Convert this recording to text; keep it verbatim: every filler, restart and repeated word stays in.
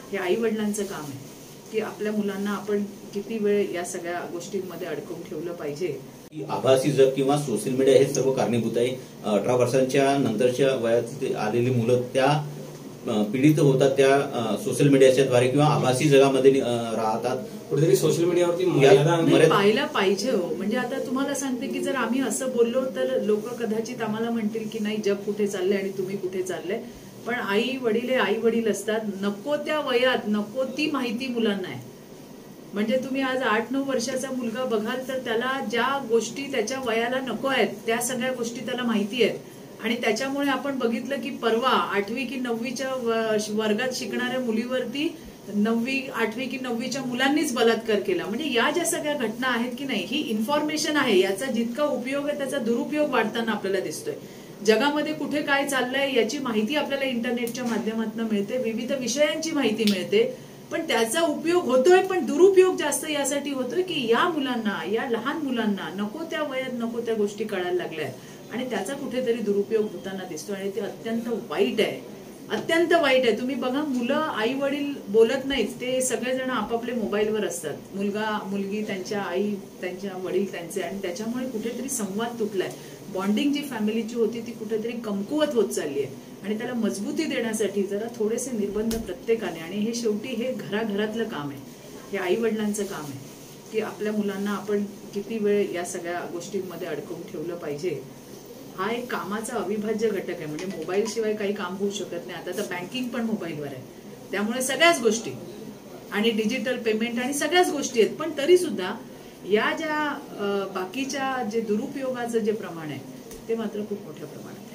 हे आई वडिलांचं काम आहे की आपल्या मुलांना आपण किती वेळ या सगळ्या गोष्टींमध्ये अडकवून ठेवलं पाहिजे. आभासी जग किंवा सोशल मीडिया हे सर्व कारणीभूत आहे. अठरा वर्षांच्या नंतरच्या वयात आलेली मुलं त्या पीडित होतात त्या सोशल मीडियाच्या द्वारे किंवा आभासी जगामध्ये राहतात. कुठेतरी सोशल मीडियावरती पाहायला पाहिजे हो. म्हणजे आता तुम्हाला सांगते की जर आम्ही असं बोललो तर लोक कदाचित आम्हाला म्हणतील की नाही जग कुठे चाललंय आणि तुम्ही कुठे चाललंय. पण आई वडील हे आई वडील असतात. नको त्या वयात नको ती माहिती मुलांना आहे. म्हणजे तुम्ही आज आठ नऊ वर्षाचा मुलगा बघाल तर त्याला ज्या गोष्टी त्याच्या वयाला नको आहेत त्या सगळ्या गोष्टी त्याला माहिती आहेत. आणि त्याच्यामुळे आपण बघितलं की परवा आठवी की नववीच्या वर्गात शिकणाऱ्या मुलीवरती नववी आठवी की नववीच्या मुलांनीच बलात्कार केला. म्हणजे या ज्या सगळ्या घटना आहेत की नाही ही इन्फॉर्मेशन आहे. याचा जितका उपयोग आहे त्याचा दुरुपयोग वाढताना आपल्याला दिसतोय. जगामध्ये कुठे काय चाललंय याची माहिती आपल्याला इंटरनेटच्या माध्यमातून मिळते. विविध विषयांची माहिती मिळते. पण त्याचा उपयोग होतोय पण दुरुपयोग जास्त यासाठी होतोय की या मुलांना या लहान मुलांना नको त्या वयात नको त्या गोष्टी कळायला लागल्या आणि त्याचा कुठेतरी दुरुपयोग होताना दिसतो आणि ते अत्यंत वाईट आहे. अत्यंत वाईट आहे. तुम्ही बघा मुलं आई वडील बोलत नाहीत. ते सगळेजण आपापले मोबाईलवर असतात. मुलगा मुलगी त्यांच्या आई त्यांच्या वडील त्यांचे आणि त्याच्यामुळे कुठेतरी संवाद तुटलाय. बॉन्डिंग जी फॅमिलीची होती ती कुठेतरी कमकुवत होत चालली आहे आणि त्याला मजबूती देण्यासाठी जरा थोडेसे निर्बंध प्रत्येकाने आणि हे शेवटी हे घराघरातलं काम आहे. हे आई वडिलांचं काम आहे की आपल्या मुलांना आपण किती वेळ या सगळ्या गोष्टींमध्ये अडकवून ठेवलं पाहिजे. हा एक कामाचा अविभाज्य घटक आहे. म्हणजे मोबाईल शिवाय काही काम होऊ शकत नाही. आता तर बँकिंग पण मोबाईलवर आहे. त्यामुळे सगळ्याच गोष्टी आणि डिजिटल पेमेंट आणि सगळ्याच गोष्टी आहेत. पण तरी सुद्धा या ज्या बाकीच्या जे दुरुपयोगाचं जे प्रमाण आहे ते मात्र खूप मोठ्या प्रमाणात